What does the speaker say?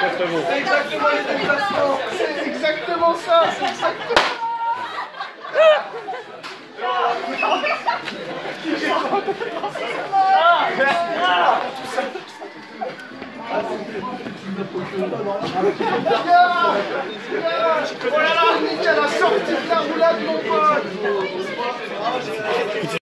exactement. C'est exactement les déplacements. C'est exactement ça. C'est exactement. Voilà, la sortie de la roulade, mon pote.